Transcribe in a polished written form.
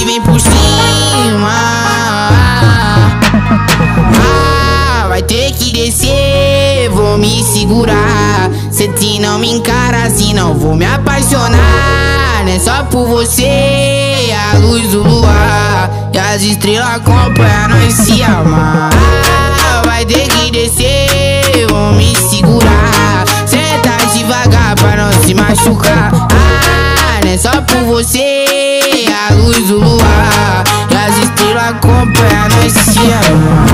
e vem por cima. Vai ter que descer, vou me segurar. Cê não me encara assim, não vou me apaixonar. Não é só por você, a luz do luar e as estrelas acompanham nós se amar. Vai ter que descer, vou me segurar. Senta devagar pra não se machucar. Não é só por você, a luz do luar e as estrelas acompanham nós se amar.